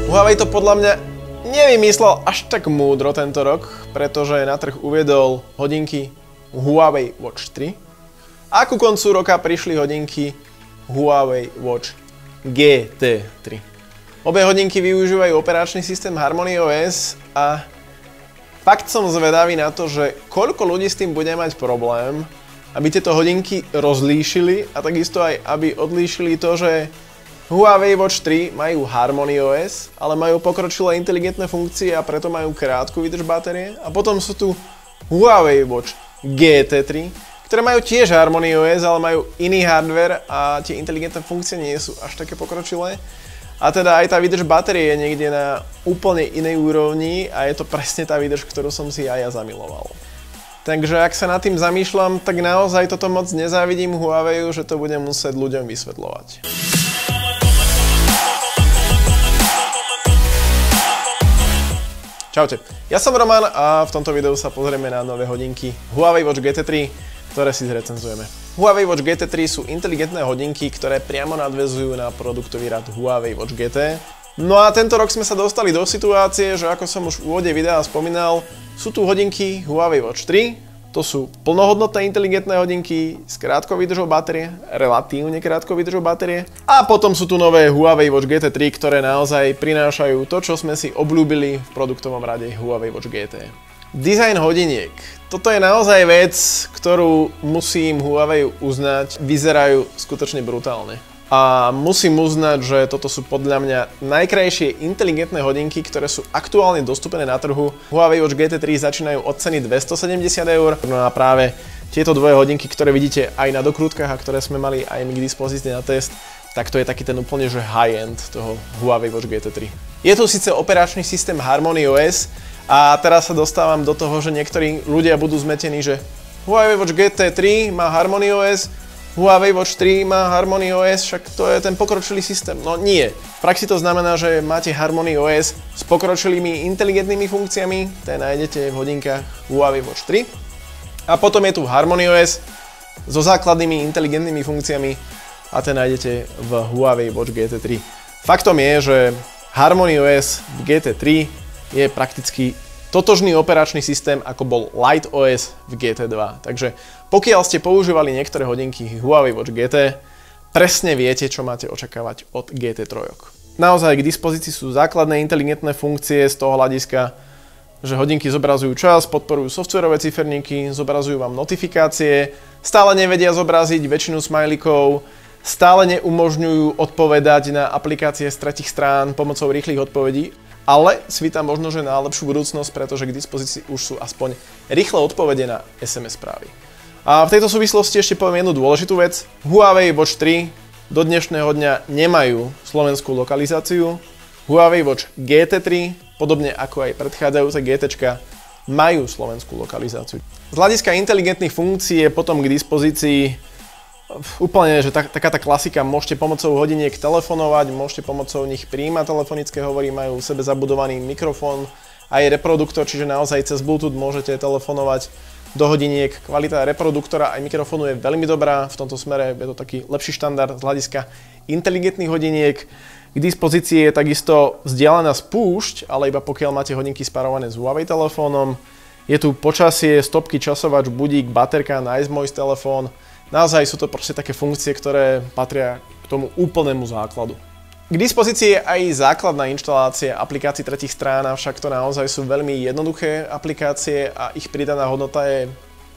Huawei to podľa mňa nevymyslel až tak múdro tento rok, pretože na trh uviedol hodinky Huawei Watch 3 a ku koncu roka prišli hodinky Huawei Watch GT3. Obe hodinky využívajú operačný systém HarmonyOS a fakt som zvedavý na to, že koľko ľudí s tým bude mať problém, aby tieto hodinky rozlíšili a takisto aj aby odlíšili to, že Huawei Watch 3 majú HarmonyOS, ale majú pokročilé inteligentné funkcie a preto majú krátku výdrž batérie. A potom sú tu Huawei Watch GT3, ktoré majú tiež HarmonyOS, ale majú iný hardware a tie inteligentné funkcie nie sú až také pokročilé. A teda aj tá výdrž batérie je niekde na úplne inej úrovni a je to presne tá výdrž, ktorú som si aj ja zamiloval. Takže ak sa nad tým zamýšľam, tak naozaj toto moc nezávidím Huaweiu, že to budem musieť ľuďom vysvetľovať. Čaute, ja som Roman a v tomto videu sa pozrieme na nové hodinky Huawei Watch GT3, ktoré si zrecenzujeme. Huawei Watch GT3 sú inteligentné hodinky, ktoré priamo nadväzujú na produktový rad Huawei Watch GT. No a tento rok sme sa dostali do situácie, že ako som už v úvode videa spomínal, sú tu hodinky Huawei Watch 3, to sú plnohodnotné inteligentné hodinky s krátkou výdržou batérie, relatívne krátkou výdržou batérie. A potom sú tu nové Huawei Watch GT3, ktoré naozaj prinášajú to, čo sme si obľúbili v produktovom rade Huawei Watch GT. Dizajn hodiniek. Toto je naozaj vec, ktorú musím Huawei uznať, vyzerajú skutočne brutálne. A musím uznať, že toto sú podľa mňa najkrajšie inteligentné hodinky, ktoré sú aktuálne dostupné na trhu. Huawei Watch GT3 začínajú od ceny 270 €. No a práve tieto dvoje hodinky, ktoré vidíte aj na dokrútkach a ktoré sme mali aj my k dispozícii na test, tak to je taký ten úplne že high-end toho Huawei Watch GT3. Je tu síce operačný systém HarmonyOS a teraz sa dostávam do toho, že niektorí ľudia budú zmetení, že Huawei Watch GT3 má HarmonyOS, Huawei Watch 3 má HarmonyOS, však to je ten pokročilý systém. No nie. V praxi to znamená, že máte HarmonyOS s pokročilými inteligentnými funkciami, tie nájdete v hodinkách Huawei Watch 3. A potom je tu HarmonyOS so základnými inteligentnými funkciami a tie nájdete v Huawei Watch GT3. Faktom je, že HarmonyOS v GT3 je prakticky totožný operačný systém, ako bol LightOS v GT2. Takže pokiaľ ste používali niektoré hodinky Huawei Watch GT, presne viete, čo máte očakávať od GT3. Naozaj k dispozícii sú základné inteligentné funkcie z toho hľadiska, že hodinky zobrazujú čas, podporujú softverové ciferníky, zobrazujú vám notifikácie, stále nevedia zobraziť väčšinu smajlikov, stále neumožňujú odpovedať na aplikácie z tretích strán pomocou rýchlych odpovedí. Ale svíta možno, že najlepšiu budúcnosť, pretože k dispozícii už sú aspoň rýchle odpovede na SMS správy. A v tejto súvislosti ešte poviem jednu dôležitú vec. Huawei Watch 3 do dnešného dňa nemajú slovenskú lokalizáciu. Huawei Watch GT3, podobne ako aj predchádzajúce GT, majú slovenskú lokalizáciu. Z hľadiska inteligentných funkcií je potom k dispozícii úplne, že taká tá klasika, môžete pomocou hodiniek telefonovať, môžete pomocou nich prijímať telefonické hovory, majú v sebe zabudovaný mikrofón aj reproduktor, čiže naozaj cez Bluetooth môžete telefonovať do hodiniek. Kvalita reproduktora aj mikrofónu je veľmi dobrá, v tomto smere je to taký lepší štandard z hľadiska inteligentných hodiniek. K dispozícii je takisto vzdialená spúšť, ale iba pokiaľ máte hodinky spárované s Huawei telefónom. Je tu počasie, stopky, časovač, budík, baterka, Nice Moist telefón. Naozaj sú to proste také funkcie, ktoré patria k tomu úplnému základu. K dispozícii je aj základná inštalácia aplikácií tretích strán, avšak to naozaj sú veľmi jednoduché aplikácie a ich pridaná hodnota je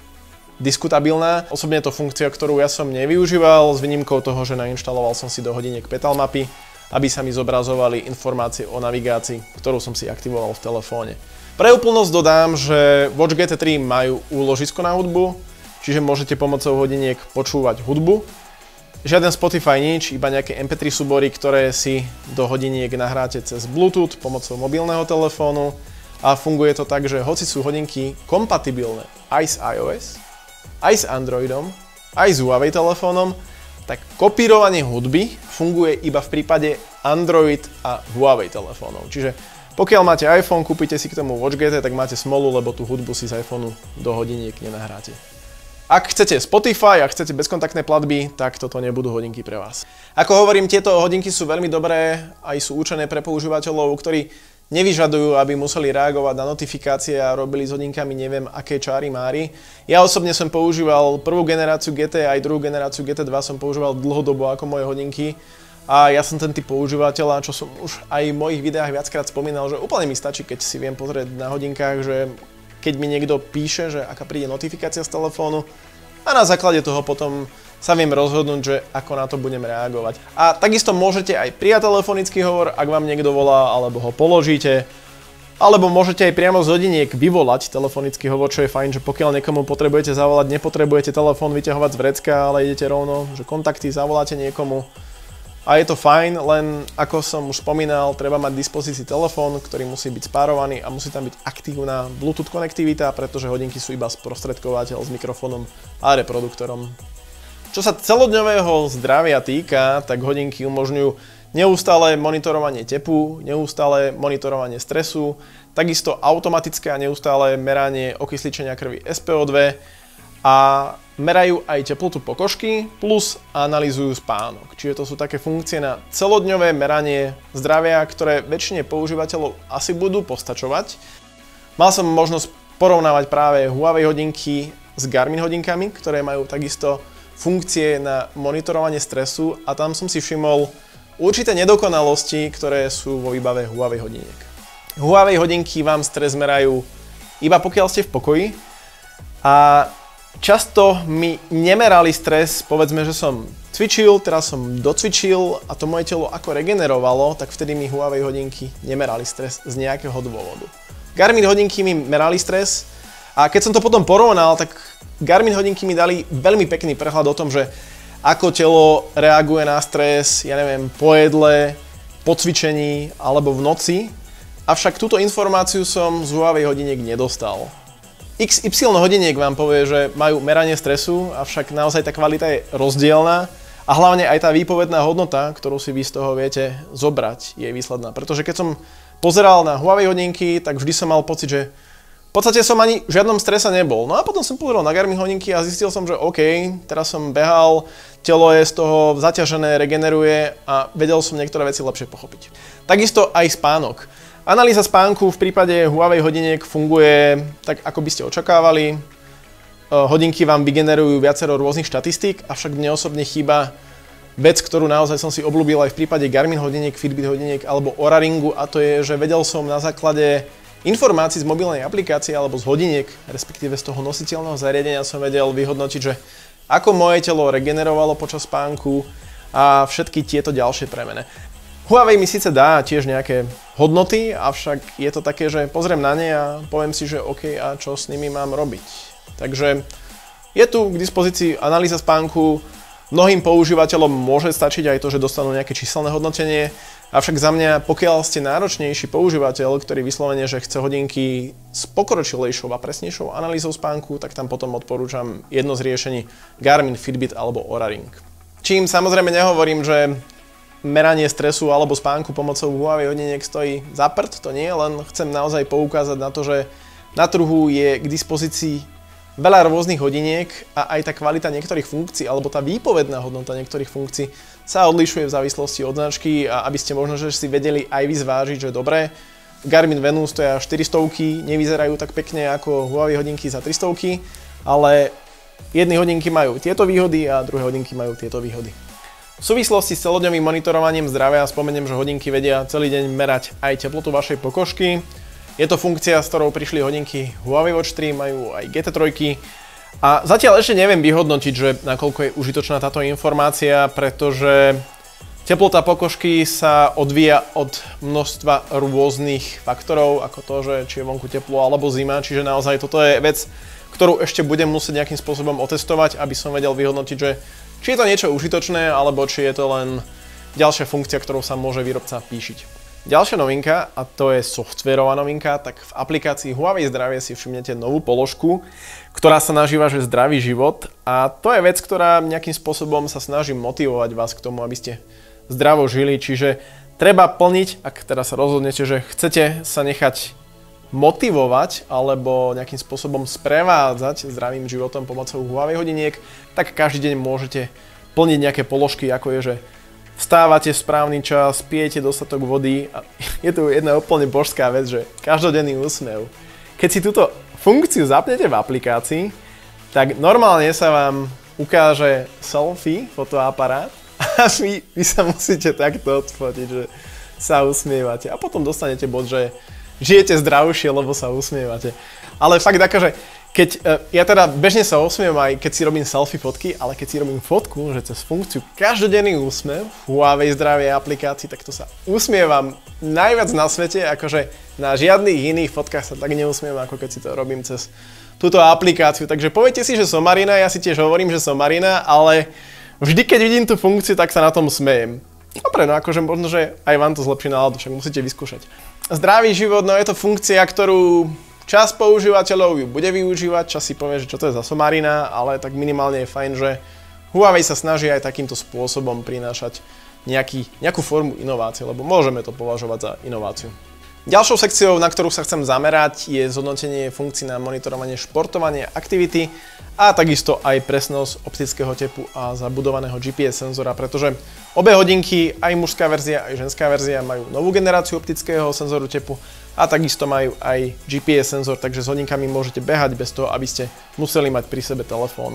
diskutabilná. Osobne je to funkcia, ktorú ja som nevyužíval, s výnimkou toho, že nainštaloval som si do hodiniek Petal mapy, aby sa mi zobrazovali informácie o navigácii, ktorú som si aktivoval v telefóne. Pre úplnosť dodám, že Watch GT3 majú úložisko na hudbu, čiže môžete pomocou hodiniek počúvať hudbu. Žiaden Spotify nič, iba nejaké MP3 súbory, ktoré si do hodiniek nahráte cez Bluetooth pomocou mobilného telefónu. A funguje to tak, že hoci sú hodinky kompatibilné aj s iOS, aj s Androidom, aj s Huawei telefónom, tak kopírovanie hudby funguje iba v prípade Android a Huawei telefónov. Čiže pokiaľ máte iPhone, kúpite si k tomu Watch GT, tak máte smolu, lebo tú hudbu si z iPhoneu do hodiniek nenahráte. Ak chcete Spotify a chcete bezkontaktné platby, tak toto nebudú hodinky pre vás. Ako hovorím, tieto hodinky sú veľmi dobré, aj sú určené pre používateľov, ktorí nevyžadujú, aby museli reagovať na notifikácie a robili s hodinkami neviem aké čáry máry. Ja osobne som používal prvú generáciu GT aj druhú generáciu GT2 som používal dlhodobo ako moje hodinky. A ja som ten typ používateľa, čo som už aj v mojich videách viackrát spomínal, že úplne mi stačí, keď si viem pozrieť na hodinkách, že keď mi niekto píše, že aká príde notifikácia z telefónu a na základe toho potom sa viem rozhodnúť, že ako na to budem reagovať. A takisto môžete aj prijať telefonický hovor, ak vám niekto volá, alebo ho položíte, alebo môžete aj priamo z hodiniek vyvolať telefonický hovor, čo je fajn, že pokiaľ niekomu potrebujete zavolať, nepotrebujete telefón vyťahovať z vrecka, ale idete rovno, že kontakty zavoláte niekomu. A je to fajn, len ako som už spomínal, treba mať v dispozícii telefón, ktorý musí byť spárovaný a musí tam byť aktívna Bluetooth konektivita, pretože hodinky sú iba sprostredkovateľ s mikrofónom a reproduktorom. Čo sa celodňového zdravia týka, tak hodinky umožňujú neustále monitorovanie tepu, neustále monitorovanie stresu, takisto automatické a neustále meranie okysličenia krvi SpO2 a merajú aj teplotu pokožky plus analyzujú spánok. Čiže to sú také funkcie na celodňové meranie zdravia, ktoré väčšine používateľov asi budú postačovať. Mal som možnosť porovnávať práve Huawei hodinky s Garmin hodinkami, ktoré majú takisto funkcie na monitorovanie stresu a tam som si všimol určité nedokonalosti, ktoré sú vo výbave Huawei hodiniek. Huawei hodinky vám stres merajú iba pokiaľ ste v pokoji a často mi nemerali stres, povedzme, že som cvičil, teraz som docvičil a to moje telo ako regenerovalo, tak vtedy mi Huawei hodinky nemerali stres z nejakého dôvodu. Garmin hodinky mi merali stres a keď som to potom porovnal, tak Garmin hodinky mi dali veľmi pekný prehľad o tom, že ako telo reaguje na stres, ja neviem, po jedle, po cvičení alebo v noci. Avšak túto informáciu som z Huawei hodiniek nedostal. XY hodiniek vám povie, že majú meranie stresu, avšak naozaj tá kvalita je rozdielna a hlavne aj tá výpovedná hodnota, ktorú si vy z toho viete zobrať, je výsledná. Pretože keď som pozeral na Huawei hodinky, tak vždy som mal pocit, že v podstate som ani v žiadnom strese nebol. No a potom som pozeral na Garmin hodinky a zistil som, že OK, teraz som behal, telo je z toho zaťažené, regeneruje a vedel som niektoré veci lepšie pochopiť. Takisto aj spánok. Analýza spánku v prípade Huawei hodiniek funguje tak, ako by ste očakávali. Hodinky vám vygenerujú viacero rôznych štatistík, avšak mne osobne chýba vec, ktorú naozaj som si obľúbil aj v prípade Garmin hodiniek, Fitbit hodiniek alebo Oura Ringu, a to je, že vedel som na základe informácií z mobilnej aplikácie alebo z hodiniek, respektíve z toho nositeľného zariadenia som vedel vyhodnotiť, že ako moje telo regenerovalo počas spánku a všetky tieto ďalšie premene. Huawei mi síce dá tiež nejaké hodnoty, avšak je to také, že pozriem na ne a poviem si, že OK, a čo s nimi mám robiť. Takže je tu k dispozícii analýza spánku, mnohým používateľom môže stačiť aj to, že dostanú nejaké číselné hodnotenie, avšak za mňa, pokiaľ ste náročnejší používateľ, ktorý vyslovene, že chce hodinky s pokročilejšou a presnejšou analýzou spánku, tak tam potom odporúčam jedno z riešení Garmin, Fitbit alebo Oura Ring. Čím samozrejme nehovorím, že meranie stresu alebo spánku pomocou Huawei hodiniek stojí za prd, to nie, len chcem naozaj poukázať na to, že na trhu je k dispozícii veľa rôznych hodiniek a aj tá kvalita niektorých funkcií alebo tá výpovedná hodnota niektorých funkcií sa odlišuje v závislosti od značky a aby ste možno že si vedeli aj vy zvážiť, že dobre, Garmin Venu stoja 400, nevyzerajú tak pekne ako Huawei hodinky za 300, ale jedny hodinky majú tieto výhody a druhé hodinky majú tieto výhody. V súvislosti s celodňovým monitorovaním zdravia spomeniem, že hodinky vedia celý deň merať aj teplotu vašej pokožky. Je to funkcia, s ktorou prišli hodinky Huawei Watch 3, majú aj GT3 a zatiaľ ešte neviem vyhodnotiť, že nakoľko je užitočná táto informácia, pretože teplota pokožky sa odvíja od množstva rôznych faktorov, ako to, že či je vonku teplo alebo zima, čiže naozaj toto je vec, ktorú ešte budem musieť nejakým spôsobom otestovať, aby som vedel vyhodnotiť, že či je to niečo užitočné, alebo či je to len ďalšia funkcia, ktorou sa môže výrobca píšiť. Ďalšia novinka, a to je softvérová novinka, tak v aplikácii Huawei Zdravie si všimnete novú položku, ktorá sa nazýva, že Zdravý život, a to je vec, ktorá nejakým spôsobom sa snaží motivovať vás k tomu, aby ste zdravo žili, čiže treba plniť, ak teda sa rozhodnete, že chcete sa nechať motivovať alebo nejakým spôsobom sprevádzať zdravým životom pomocou Huawei hodiniek, tak každý deň môžete plniť nejaké položky, ako je, že vstávate v správny čas, pijete dostatok vody a je tu jedna úplne božská vec, že každodenný úsmev. Keď si túto funkciu zapnete v aplikácii, tak normálne sa vám ukáže selfie, fotoaparát a vy sa musíte takto odfotiť, že sa usmievate a potom dostanete bod, že žijete zdravšie, lebo sa usmievate. Ale fakt akože, ja teda bežne sa usmievam aj keď si robím selfie fotky, ale keď si robím fotku, že cez funkciu každodenný úsmev v Huawei zdravie aplikácii, tak to sa usmievam najviac na svete, akože na žiadnych iných fotkách sa tak neusmievam, ako keď si to robím cez túto aplikáciu. Takže poviete si, že som Marina, ja si tiež hovorím, že som Marina, ale vždy, keď vidím tú funkciu, tak sa na tom smejem. Dobre, no akože možno, že aj vám to zlepší náladu, však musíte vyskúšať. Zdravý život, no je to funkcia, ktorú časť používateľov ju bude využívať, čas si povie, že čo to je za somarina, ale tak minimálne je fajn, že Huawei sa snaží aj takýmto spôsobom prinášať nejakú formu inovácie, lebo môžeme to považovať za inováciu. Ďalšou sekciou, na ktorú sa chcem zamerať, je zhodnotenie funkcií na monitorovanie športovania, aktivity a takisto aj presnosť optického tepu a zabudovaného GPS senzora, pretože obe hodinky, aj mužská verzia, aj ženská verzia, majú novú generáciu optického senzoru tepu a takisto majú aj GPS senzor, takže s hodinkami môžete behať bez toho, aby ste museli mať pri sebe telefón.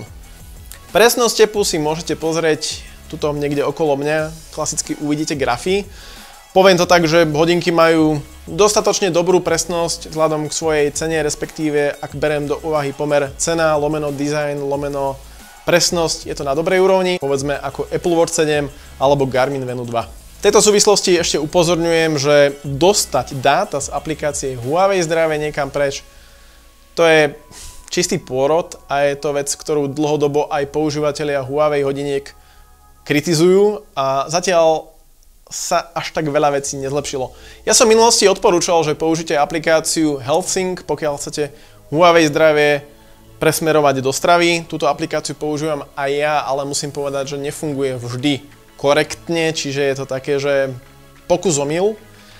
Presnosť tepu si môžete pozrieť tuto niekde okolo mňa, klasicky uvidíte grafy. Poviem to tak, že hodinky majú dostatočne dobrú presnosť vzhľadom k svojej cene, respektíve ak beriem do úvahy pomer cena, lomeno design, lomeno presnosť, je to na dobrej úrovni, povedzme ako Apple Watch 7 alebo Garmin Venu 2. V tejto súvislosti ešte upozorňujem, že dostať dáta z aplikácie Huawei zdravie niekam preč, to je čistý pôrod a je to vec, ktorú dlhodobo aj používatelia Huawei hodiniek kritizujú a zatiaľ sa až tak veľa vecí nezlepšilo. Ja som v minulosti odporúčal, že použite aplikáciu HealthSync, pokiaľ chcete Huawei zdravie presmerovať do stravy. Túto aplikáciu používam aj ja, ale musím povedať, že nefunguje vždy korektne, čiže je to také, že pokus omyl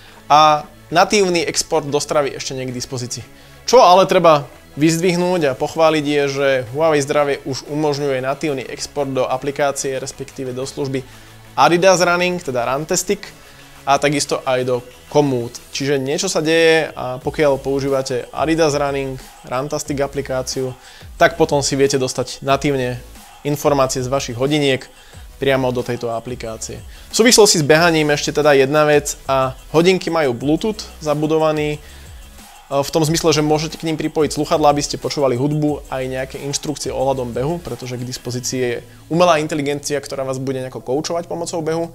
a natívny export do stravy ešte nie je k dispozícii. Čo ale treba vyzdvihnúť a pochváliť je, že Huawei zdravie už umožňuje natívny export do aplikácie, respektíve do služby Adidas Running, teda Runtastic a takisto aj do Komoot. Čiže niečo sa deje a pokiaľ používate Adidas Running, Runtastic aplikáciu, tak potom si viete dostať natívne informácie z vašich hodiniek priamo do tejto aplikácie. V súvislosti s behaním ešte teda jedna vec a hodinky majú Bluetooth zabudovaný, v tom zmysle, že môžete k ním pripojiť slúchadlá, aby ste počúvali hudbu aj nejaké inštrukcie ohľadom behu, pretože k dispozícii je umelá inteligencia, ktorá vás bude nejako koučovať pomocou behu.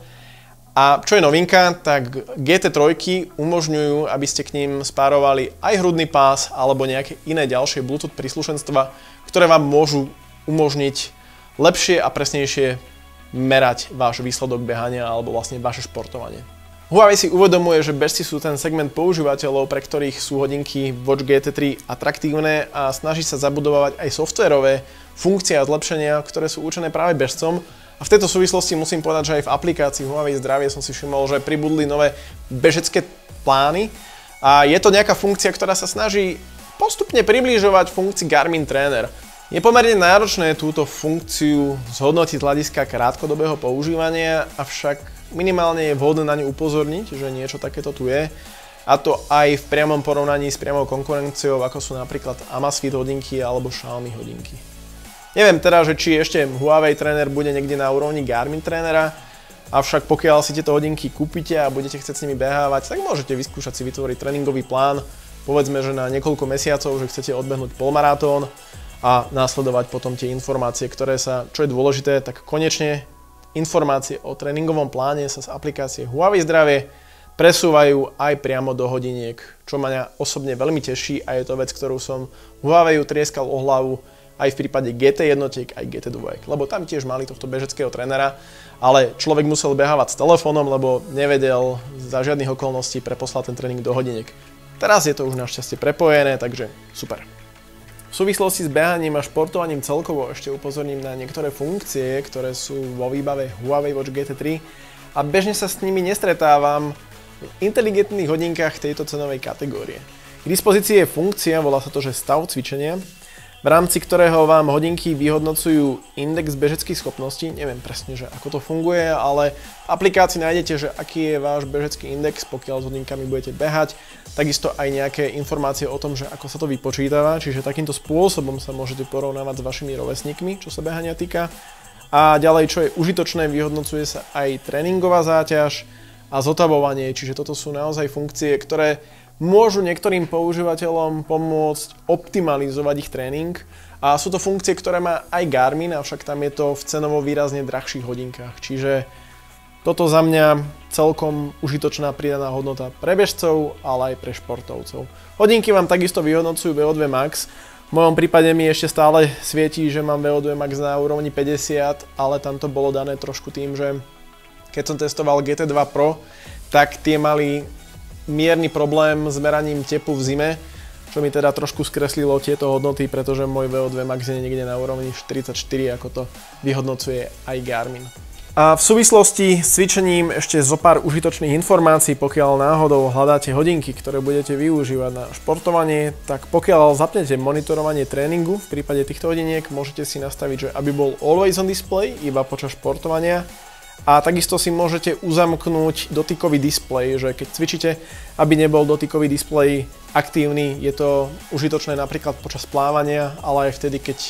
A čo je novinka, tak GT3 umožňujú, aby ste k ním spárovali aj hrudný pás alebo nejaké iné ďalšie Bluetooth príslušenstva, ktoré vám môžu umožniť lepšie a presnejšie merať váš výsledok behania alebo vlastne vaše športovanie. Huawei si uvedomuje, že bežci sú ten segment používateľov, pre ktorých sú hodinky Watch GT3 atraktívne a snaží sa zabudovať aj softverové funkcie a zlepšenia, ktoré sú určené práve bežcom. A v tejto súvislosti musím povedať, že aj v aplikácii Huawei zdravie som si všimol, že pribudli nové bežecké plány a je to nejaká funkcia, ktorá sa snaží postupne približovať funkcii Garmin Trainer. Je pomerne náročné túto funkciu zhodnotiť z hľadiska krátkodobého používania, avšak minimálne je vhodné na ňu upozorniť, že niečo takéto tu je. A to aj v priamom porovnaní s priamou konkurenciou, ako sú napríklad Amazfit hodinky alebo Xiaomi hodinky. Neviem teda, že či ešte Huawei Trainer bude niekde na úrovni Garmin Trainera, avšak pokiaľ si tieto hodinky kúpite a budete chcieť s nimi behávať, tak môžete vyskúšať si vytvoriť tréningový plán, povedzme, že na niekoľko mesiacov, že chcete odbehnúť polmaratón a následovať potom tie informácie, ktoré sa, čo je dôležité, tak konečne informácie o tréningovom pláne sa z aplikácie Huawei zdravie presúvajú aj priamo do hodiniek, čo ma osobne veľmi teší a je to vec, ktorú som Huaweiu trieskal o hlavu aj v prípade GT jednotiek, aj GT2, lebo tam tiež mali tohto bežeckého trénera, ale človek musel behávať s telefónom, lebo nevedel za žiadnych okolností preposlať ten tréning do hodiniek. Teraz je to už našťastie prepojené, takže super. V súvislosti s behaním a športovaním celkovo ešte upozorním na niektoré funkcie, ktoré sú vo výbave Huawei Watch GT3 a bežne sa s nimi nestretávam v inteligentných hodinkách tejto cenovej kategórie. K dispozícii je funkcia, volá sa to, že stav cvičenia, v rámci ktorého vám hodinky vyhodnocujú index bežeckých schopností. Neviem presne, že ako to funguje, ale v aplikácii nájdete, že aký je váš bežecký index, pokiaľ s hodinkami budete behať. Takisto aj nejaké informácie o tom, že ako sa to vypočítava, čiže takýmto spôsobom sa môžete porovnávať s vašimi rovesníkmi, čo sa behania týka. A ďalej, čo je užitočné, vyhodnocuje sa aj tréningová záťaž a zotavovanie, čiže toto sú naozaj funkcie, ktoré môžu niektorým používateľom pomôcť optimalizovať ich tréning a sú to funkcie, ktoré má aj Garmin, avšak tam je to v cenovo výrazne drahších hodinkách. Čiže toto za mňa celkom užitočná pridaná hodnota pre bežcov, ale aj pre športovcov. Hodinky vám takisto vyhodnocujú VO2 max. V mojom prípade mi ešte stále svietí, že mám VO2 max na úrovni 50, ale tam to bolo dané trošku tým, že keď som testoval GT2 Pro, tak tie mali mierny problém s meraním tepu v zime, čo mi teda trošku skreslilo tieto hodnoty, pretože môj VO2 max je niekde na úrovni 44, ako to vyhodnocuje aj Garmin. A v súvislosti s cvičením ešte zo pár užitočných informácií, pokiaľ náhodou hľadáte hodinky, ktoré budete využívať na športovanie, tak pokiaľ zapnete monitorovanie tréningu, v prípade týchto hodiniek môžete si nastaviť, že aby bol always on display, iba počas športovania. A takisto si môžete uzamknúť dotykový displej, že keď cvičíte, aby nebol dotykový displej aktívny, je to užitočné napríklad počas plávania, ale aj vtedy, keď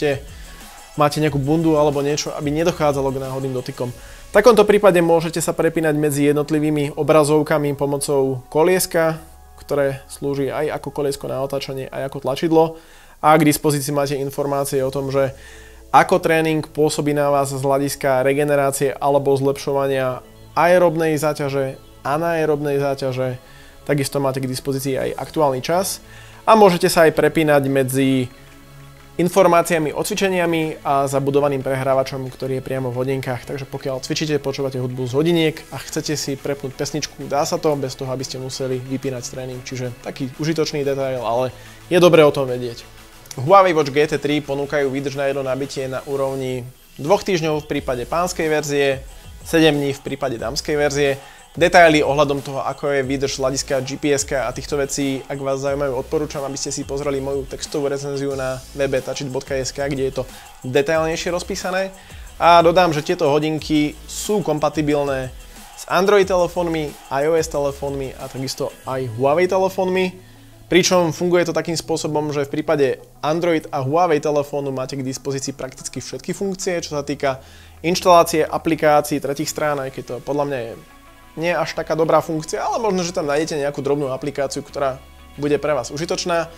máte nejakú bundu alebo niečo, aby nedochádzalo k náhodným dotykom. V takomto prípade môžete sa prepínať medzi jednotlivými obrazovkami pomocou kolieska, ktoré slúži aj ako koliesko na otáčanie, aj ako tlačidlo. A k dispozícii máte informácie o tom, že ako tréning pôsobí na vás z hľadiska regenerácie alebo zlepšovania aerobnej záťaže, anaerobnej záťaže. Takisto máte k dispozícii aj aktuálny čas a môžete sa aj prepínať medzi informáciami o cvičeniami a zabudovaným prehrávačom, ktorý je priamo v hodinkách. Takže pokiaľ cvičíte, počúvate hudbu z hodiniek a chcete si prepnúť pesničku, dá sa to bez toho, aby ste museli vypínať tréning. Čiže taký užitočný detail, ale je dobré o tom vedieť. Huawei Watch GT3 ponúkajú výdrž na jedno nabitie na úrovni 2 týždňov v prípade pánskej verzie, 7 dní v prípade dámskej verzie. Detaily ohľadom toho, ako je výdrž z hľadiska GPS-ka a týchto vecí, ak vás zaujímajú, odporúčam, aby ste si pozreli moju textovú recenziu na webe touchit.sk, kde je to detailnejšie rozpísané. A dodám, že tieto hodinky sú kompatibilné s Android telefónmi, iOS telefónmi a takisto aj Huawei telefónmi. Pričom funguje to takým spôsobom, že v prípade Android a Huawei telefónu máte k dispozícii prakticky všetky funkcie, čo sa týka inštalácie aplikácií tretích strán, aj keď to podľa mňa je nie až taká dobrá funkcia, ale možno, že tam nájdete nejakú drobnú aplikáciu, ktorá bude pre vás užitočná.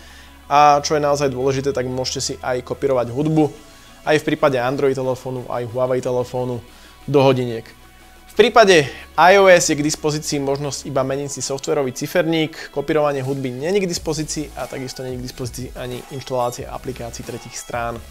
A čo je naozaj dôležité, tak môžete si aj kopírovať hudbu, aj v prípade Android telefónu, aj Huawei telefónu do hodiniek. V prípade iOS je k dispozícii možnosť iba meniť si softwarový ciferník, kopírovanie hudby nie je k dispozícii a takisto nie je k dispozícii ani inštalácia aplikácií tretích strán.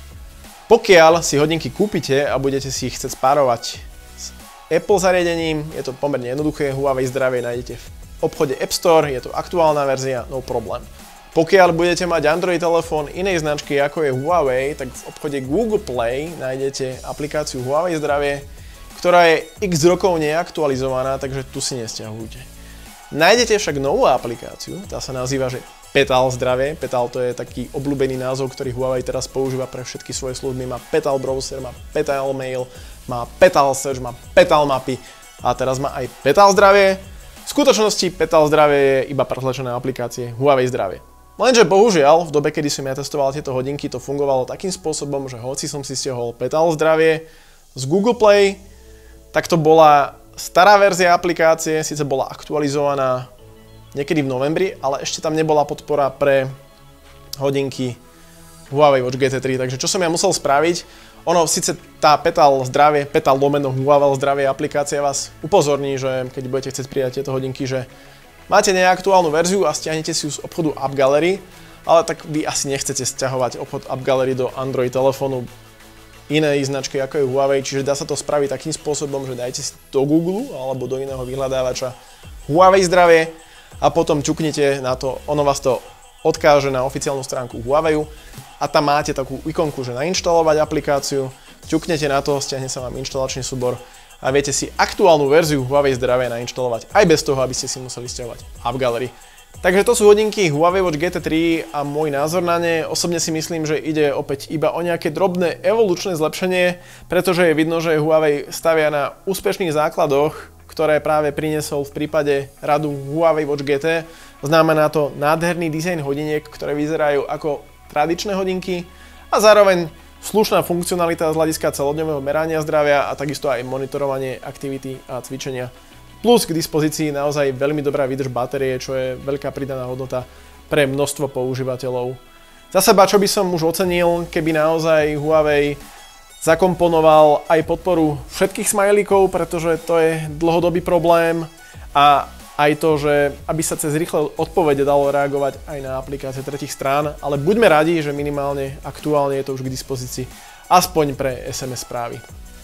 Pokiaľ si hodinky kúpite a budete si ich chcieť spárovať s Apple zariadením, je to pomerne jednoduché, Huawei zdravie nájdete v obchode App Store, je to aktuálna verzia, no problém. Pokiaľ budete mať Android telefón inej značky ako je Huawei, tak v obchode Google Play nájdete aplikáciu Huawei zdravie, ktorá je x rokov neaktualizovaná, takže tu si nesťahujte. Nájdete však novú aplikáciu, tá sa nazýva, že Petal zdravie. Petal to je taký obľúbený názov, ktorý Huawei teraz používa pre všetky svoje služby. Má Petal browser, má Petal mail, má Petal search, má Petal mapy a teraz má aj Petal zdravie. V skutočnosti Petal zdravie je iba pretlačené aplikácie Huawei zdravie. Lenže bohužiaľ, v dobe, kedy som ja testoval tieto hodinky, to fungovalo takým spôsobom, že hoci som si stiahol Petal zdravie z Google Play, tak to bola stará verzia aplikácie, síce bola aktualizovaná niekedy v novembri, ale ešte tam nebola podpora pre hodinky Huawei Watch GT3, takže čo som ja musel spraviť, ono síce tá Petal zdravie, Petal lomeno Huawei zdravie aplikácia vás upozorní, že keď budete chcieť prijať tieto hodinky, že máte neaktuálnu verziu a stiahnete si ju z obchodu AppGallery, ale tak vy asi nechcete stiahovať obchod AppGallery do Android telefónu inej značky ako je Huawei, čiže dá sa to spraviť takým spôsobom, že dajte si do Google alebo do iného vyhľadávača Huawei zdravie a potom ťuknite na to, ono vás to odkáže na oficiálnu stránku Huawei a tam máte takú ikonku, že nainštalovať aplikáciu, ťuknete na to, stiahne sa vám inštalačný súbor a viete si aktuálnu verziu Huawei zdravie nainštalovať aj bez toho, aby ste si museli stiahovať AppGallery. Takže to sú hodinky Huawei Watch GT3 a môj názor na ne. Osobne si myslím, že ide opäť iba o nejaké drobné evolučné zlepšenie, pretože je vidno, že Huawei stavia na úspešných základoch, ktoré práve priniesol v prípade radu Huawei Watch GT. Znamená to nádherný dizajn hodiniek, ktoré vyzerajú ako tradičné hodinky a zároveň slušná funkcionalita z hľadiska celodňového merania zdravia a takisto aj monitorovanie aktivity a cvičenia. Plus k dispozícii naozaj veľmi dobrá výdrž batérie, čo je veľká pridaná hodnota pre množstvo používateľov. Za seba, čo by som už ocenil, keby naozaj Huawei zakomponoval aj podporu všetkých smajlíkov, pretože to je dlhodobý problém a aj to, že aby sa cez rýchle odpovede dalo reagovať aj na aplikácie tretích strán, ale buďme radi, že minimálne aktuálne je to už k dispozícii aspoň pre SMS správy.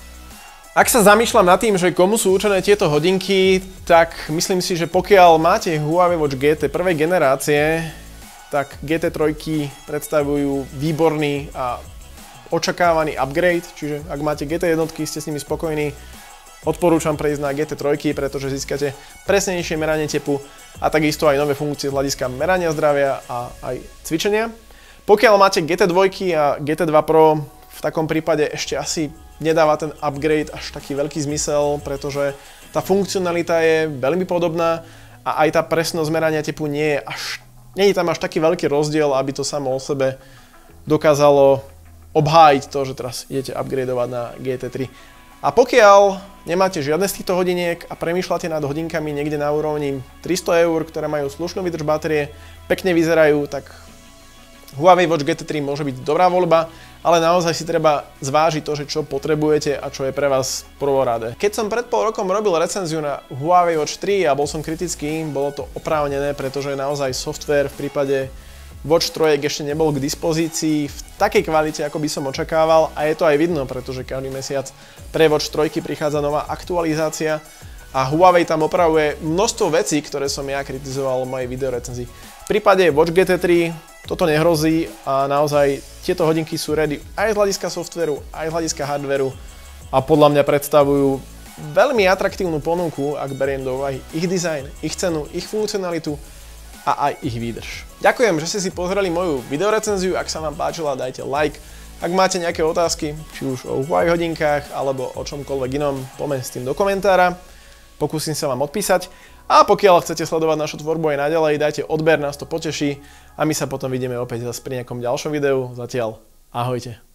Ak sa zamýšľam nad tým, že komu sú určené tieto hodinky, tak myslím si, že pokiaľ máte Huawei Watch GT prvej generácie, tak GT3 predstavujú výborný a očakávaný upgrade, čiže ak máte GT jednotky, ste s nimi spokojní, odporúčam prejsť na GT3, pretože získate presnejšie meranie tepu a takisto aj nové funkcie z hľadiska merania zdravia a aj cvičenia. Pokiaľ máte GT2 a GT2 Pro, v takom prípade ešte asi nedáva ten upgrade až taký veľký zmysel, pretože tá funkcionalita je veľmi podobná a aj tá presnosť merania tepu nie je tam až taký veľký rozdiel, aby to samo o sebe dokázalo obhájiť to, že teraz idete upgradovať na GT3. A pokiaľ nemáte žiadne z týchto hodiniek a premýšľate nad hodinkami niekde na úrovni 300 €, ktoré majú slušnú výdrž batérie, pekne vyzerajú, tak Huawei Watch GT3 môže byť dobrá voľba, ale naozaj si treba zvážiť to, že čo potrebujete a čo je pre vás prvoradé. Keď som pred pol rokom robil recenziu na Huawei Watch 3 a bol som kritický, bolo to oprávnené, pretože naozaj software v prípade Watch 3 ešte nebol k dispozícii v takej kvalite, ako by som očakával a je to aj vidno, pretože každý mesiac pre Watch 3 prichádza nová aktualizácia a Huawei tam opravuje množstvo vecí, ktoré som ja kritizoval v mojej videorecenzii. V prípade Watch GT3 toto nehrozí a naozaj tieto hodinky sú ready aj z hľadiska softveru, aj z hľadiska hardveru a podľa mňa predstavujú veľmi atraktívnu ponuku, ak beriem do úvahy ich dizajn, ich cenu, ich funkcionalitu a aj ich výdrž. Ďakujem, že ste si pozreli moju videorecenziu, ak sa vám páčila, dajte like. Ak máte nejaké otázky, či už o Huawei hodinkách alebo o čomkoľvek inom, poďme s tým do komentára. Pokúsim sa vám odpísať. A pokiaľ chcete sledovať našu tvorbu aj naďalej, dajte odber, nás to poteší a my sa potom vidíme opäť zase pri nejakom ďalšom videu. Zatiaľ, ahojte.